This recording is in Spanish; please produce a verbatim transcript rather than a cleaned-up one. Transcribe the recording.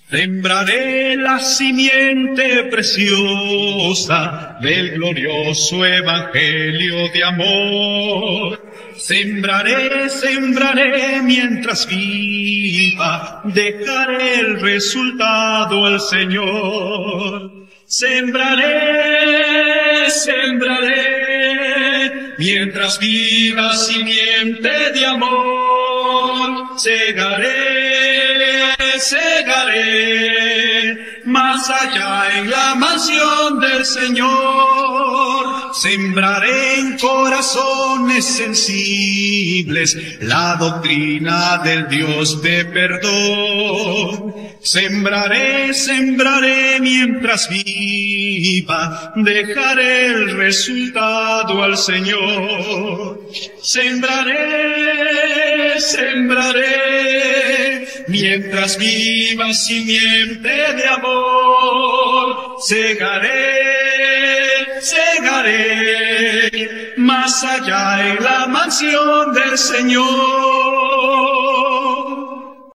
Sembraré la simiente preciosa del glorioso evangelio de amor. Sembraré, sembraré mientras viva, dejaré el resultado al Señor. Sembraré, sembraré, mientras viva simiente de amor. Segaré, segaré, más allá en la mansión del Señor. Sembraré en corazones sensibles la doctrina del Dios de perdón. Sembraré, sembraré mientras viva, dejaré el resultado al Señor. Sembraré, sembraré, mientras viva simiente de amor. Segaré, segaré, más allá en la mansión del Señor.